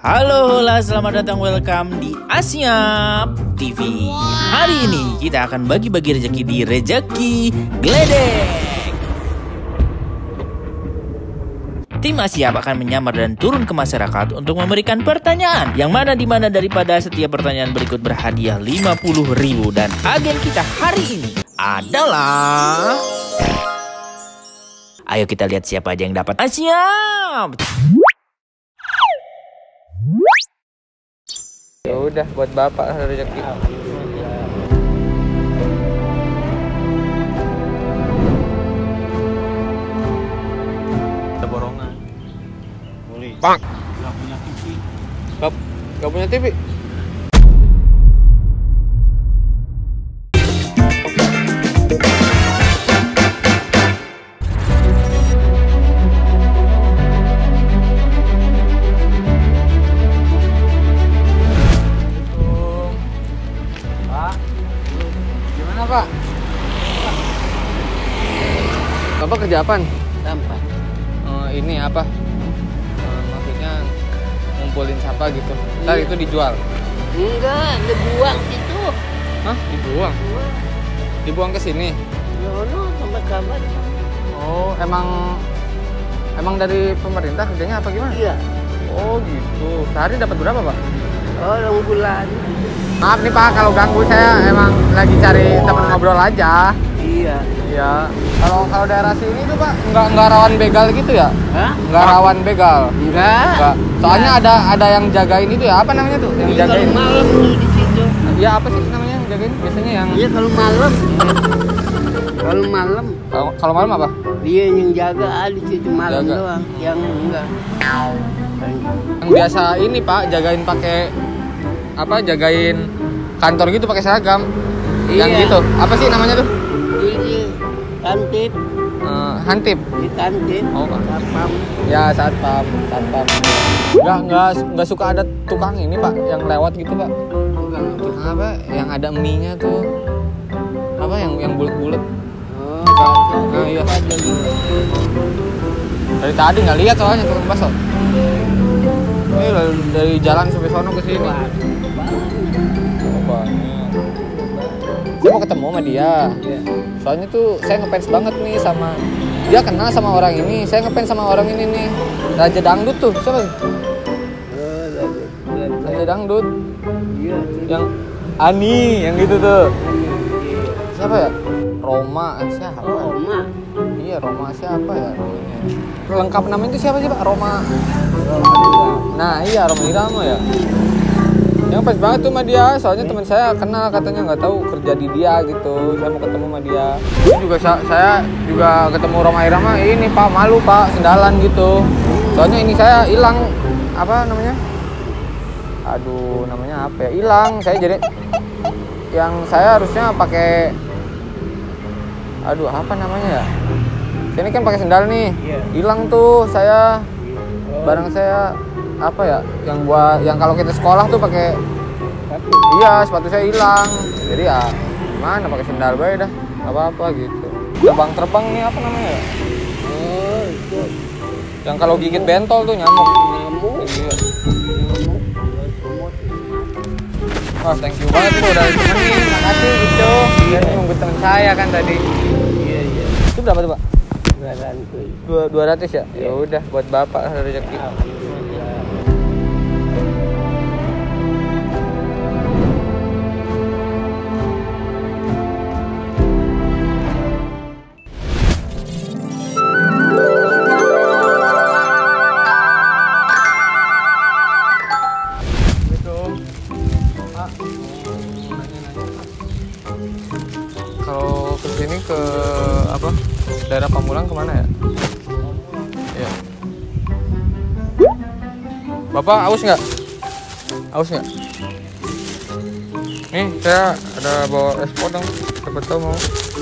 Halo, hola, selamat datang, welcome di Asyap TV. Hari ini kita akan bagi-bagi rezeki di Rezeki Gledek. Tim Asyap akan menyamar dan turun ke masyarakat untuk memberikan pertanyaan yang mana daripada setiap pertanyaan berikut berhadiah 50.000. Dan agen kita hari ini adalah... Ayo kita lihat siapa aja yang dapat Asyap. Ya udah, buat bapak rezeki. Ada borongan. Boleh. Bang. Gak punya TV. Gak punya TV. Pak, Bapak kerja apaan? Sampah. Ini apa? Maksudnya ngumpulin sampah gitu. Ntar itu dijual? Enggak, dibuang itu. Hah? Dibuang? Dibuang ke sini? Yono sama kabar. Oh, emang dari pemerintah kerjanya apa gimana? Iya. Oh gitu. Sehari dapat berapa Pak? Oh, 2 bulan. Maaf nih Pak, kalau ganggu, saya emang lagi cari teman ngobrol aja. Iya. Iya. Kalau daerah sini tuh Pak, nggak rawan begal gitu ya? Hah? Nggak rawan begal? Enggak. Soalnya ada yang jagain itu ya, apa namanya tuh? Yang Iya, jagain. kalau malam tuh di situ. Iya, apa sih namanya yang jagain? Biasanya yang Iya, kalau malam. Kalau malam. kalau malam apa? Dia yang jaga di situ malam Jaga. doang. Yang enggak. Yang biasa ini Pak, jagain pakai apa? Jagain kantor gitu pakai seragam. Yang Iya. gitu. Apa sih namanya tuh? Di kantip. Hantip. Di kantip. Oh, Satpam. ya satpam. Nggak suka ada tukang ini Pak, yang lewat gitu Pak. Tukang apa? Yang ada mie-nya tuh. Apa yang bulat-bulat? Oh, Nah, iya. ada juga. Dari tadi nggak lihat soalnya tukang bakso. Ini dari jalan sampai sono ke sini. Oh, banyak. Saya mau ketemu sama dia. Iya. Soalnya tuh saya ngefans banget nih sama dia, kenal sama orang ini. Saya ngefans sama orang ini nih. Raja Dangdut tuh. Siapa? Raja Dangdut. Iya. Yang Ani, yang gitu tuh. Iya. Siapa ya? Roma, siapa? Oh, Oma. Iya, Roma siapa ya namanya? Lengkap namanya itu siapa sih Pak? Roma. Nah iya, Roma Irama ya. Yang pas banget tuh sama dia, soalnya teman saya kenal, katanya nggak tahu kerja di dia gitu. Saya mau ketemu sama dia. Ini juga saya juga ketemu Roma Irama ini Pak, malu Pak, sendalan gitu. Soalnya ini saya hilang, apa namanya? Aduh, namanya apa ya? Hilang. Saya jadi yang saya harusnya pakai, aduh apa namanya ya? Ini kan pakai sendal nih, hilang tuh saya, barang saya apa ya? Yang kalau kita sekolah tuh pakai, iya sepatu saya hilang, jadi ya gimana pakai sendal bae dah, nggak apa-apa gitu. Terbang nih apa namanya ya? Oh, itu Yang kalau gigit bentol tuh nyamuk. nyamuk. Iya. Wah, thank you banget Bu, udah temenin, makasih gitu. Dia nunggu temen saya kan tadi. Iya. Itu berapa tuh Pak? 200. 200 ya? Ya udah, buat bapak rezeki. Kalau kesini ke apa? Daerah Pamulang kemana ya? Iya. Bapak aus nggak? Aus nggak? Nih saya ada bawa es podeng, siapa tahu mau.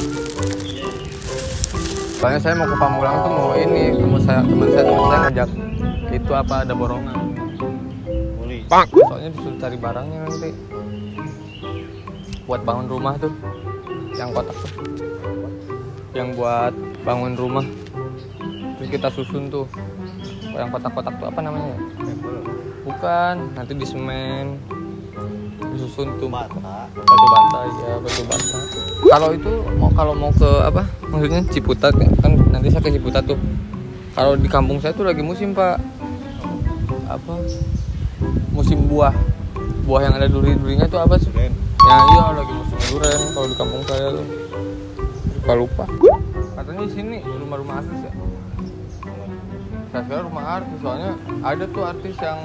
Soalnya saya mau ke Pamulang tuh mau ini, teman saya ngajak itu apa ada borongan. Bang. Soalnya disuruh cari barangnya nanti buat bangun rumah tuh, yang kotak tuh, yang buat bangun rumah. Terus kita susun tuh yang kotak-kotak tuh apa namanya? Bukan, nanti di semen, disusun tuh. Batu. Batu bata, ya batu bata. Kalau itu kalau mau ke apa? Maksudnya Ciputat kan nanti saya ke Ciputat tuh. Kalau di kampung saya tuh lagi musim Pak. Apa? Musim buah. Buah yang ada duri-durinya tuh apa sih? Duren. Ya iya lagi musim durian kalau di kampung saya tuh. Lupa. Katanya di sini rumah-rumah artis ya. Saya kira rumah artis soalnya ada tuh artis yang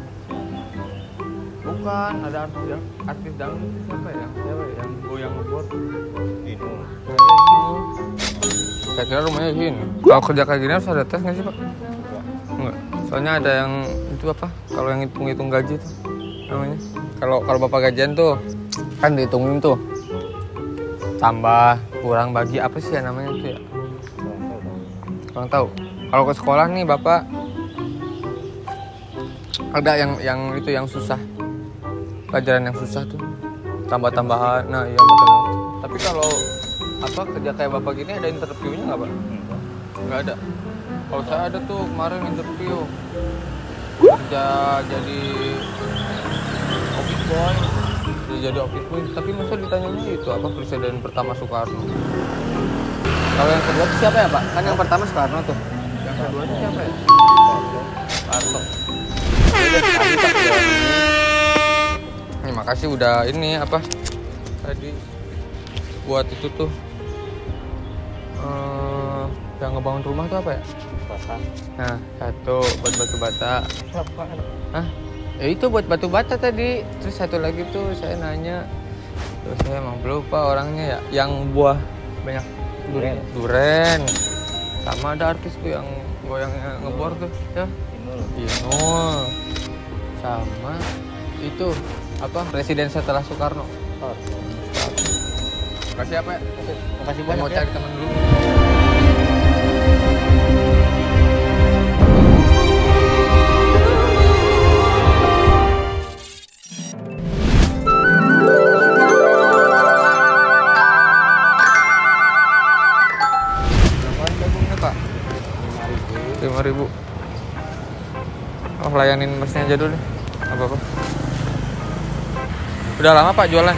bukan ada artis dangdut itu siapa ya? Yang goyang ngebor. Ini. Saya kira rumahnya di sini. Kalau kerja kayak gini harus ada tes nggak sih Pak? Enggak. Soalnya ada yang itu apa? Kalau yang hitung gaji tuh namanya. Kalau Bapak gajian tuh kan dihitungin tuh. Tambah, kurang, bagi apa sih ya namanya tuh ya? Kurang tahu. Kalau ke sekolah nih Bapak ada yang itu yang susah. Pelajaran yang susah tuh. Tambah-tambahan. Nah, iya matematika. Tapi kalau apa kerja kayak Bapak gini ada interviewnya nggak Pak? Nggak ada. Kalau saya ada tuh kemarin interview kerja jadi office boy, tapi masa ditanyanya itu apa presiden pertama Soekarno. Kalau yang kedua itu siapa ya Pak? Kan yang pertama Soekarno tuh. Yang kedua itu siapa ya? Soekarno. Nih makasih udah ini apa tadi buat itu tuh yang ngebangun rumah tuh apa ya? Bata. Nah, satu buat batu bata. Hah? Ya itu buat batu bata tadi. Terus satu lagi tuh saya nanya. Terus saya emang lupa orangnya ya. Yang buah banyak duren. Sama ada artis tuh yang goyangnya ngebor tuh ya. Inul. Sama itu apa presiden setelah Soekarno. Makasih apa ya? Makasih Saya mau banyak ya. cari temen dulu. Berapaan jagungnya Pak? 5.000. Oh layanin masnya aja dulu deh. Apa-apa. Udah lama Pak jualan?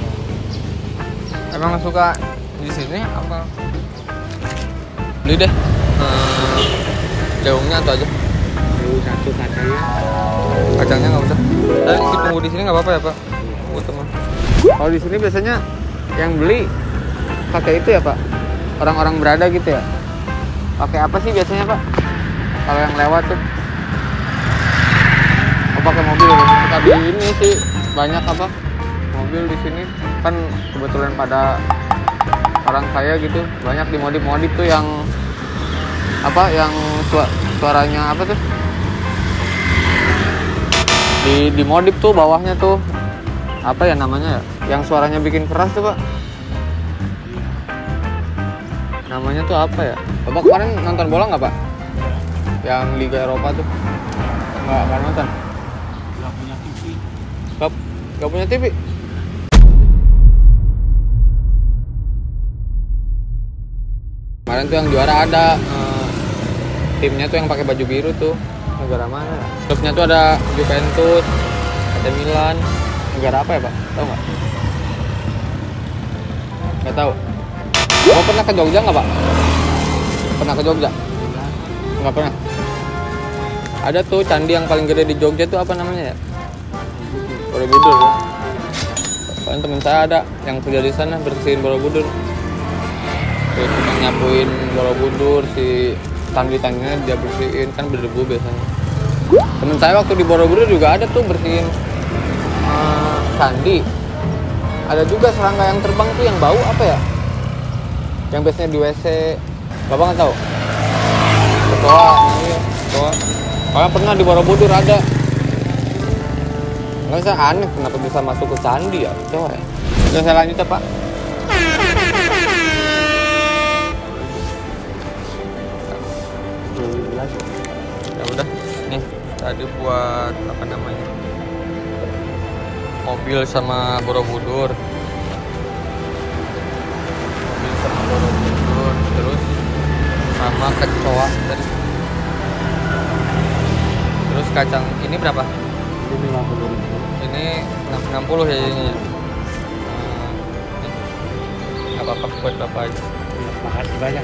Emang suka di sini apa? Beli deh. Daunnya atau aja? Dulu satu kacangnya. Kacangnya nggak usah. Saya tunggu di sini nggak apa-apa ya Pak? Tunggu teman. Kalau di sini biasanya yang beli pakai itu ya Pak? Orang-orang berada gitu ya? Pakai apa sih biasanya Pak? Kalau yang lewat tuh? Oh, pakai mobil ya? Tadi ini sih banyak apa? Mobil di sini kan kebetulan pada orang kaya gitu banyak dimodif tuh yang apa yang suaranya apa tuh dimodif tuh bawahnya tuh apa ya namanya ya yang suaranya bikin keras tuh Pak namanya tuh apa ya Bapak kemarin nonton bola nggak Pak yang Liga Eropa tuh nggak nonton Nggak punya TV. nggak punya TV. Kemarin tuh yang juara ada timnya tuh yang pakai baju biru tuh negara mana? Klubnya tuh ada Juventus, ada Milan. Negara apa ya Pak? Tahu nggak? Nggak tahu. Bapak pernah ke Jogja nggak Pak? Pernah ke Jogja? Nggak pernah. Ada tuh candi yang paling gede di Jogja tuh apa namanya ya? Borobudur. Ya? Soalnya temen saya ada yang kerja di sana bersihin Borobudur. Terus nyapuin Borobudur si tangki-tangkinya dia bersihin kan berdebu biasanya. Temen saya waktu di Borobudur juga ada tuh bersihin candi. Ada juga serangga yang terbang tuh yang bau apa ya? Yang biasanya di WC. Bapak nggak tahu? Kecoa, iya, kecoa. Kalau pernah di Borobudur ada. Nggak saya aneh kenapa bisa masuk ke candi ya kecoa ya. Udah saya lanjut ya Pak. Ya udah nih tadi buat apa namanya mobil sama Borobudur terus sama kecoa tadi terus kacang ini berapa Ini 50.000. Ini 60 ya ini. Nggak apa-apa buat bapak aja. Makasih banyak.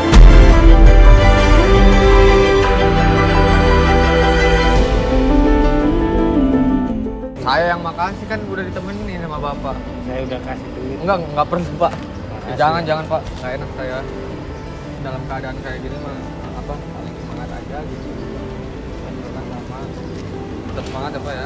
Saya yang makasih kan udah ditemenin sama bapak. Saya udah kasih duit. Enggak perlu pak. Makasih. Jangan pak, nggak enak saya dalam keadaan kayak gini mah apa paling semangat aja gitu. Dan makan lama, tetap semangat ya pak ya.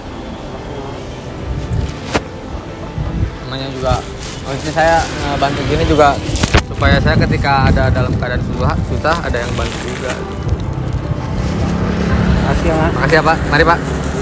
Namanya juga, maksudnya saya bantu gini juga supaya saya ketika ada dalam keadaan susah ada yang bantu juga. Makasih ya, Mas. Makasih ya pak, mari pak.